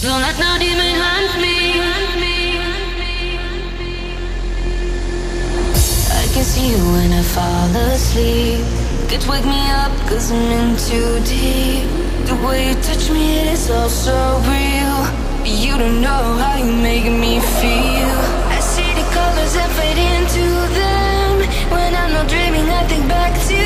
Don't let no demon hunt me. I can see you when I fall asleep. Could wake me up cause I'm in too deep. The way you touch me, it is all so real. You don't know how you make me feel. I see the colors and fade into them. When I'm not dreaming, I think back to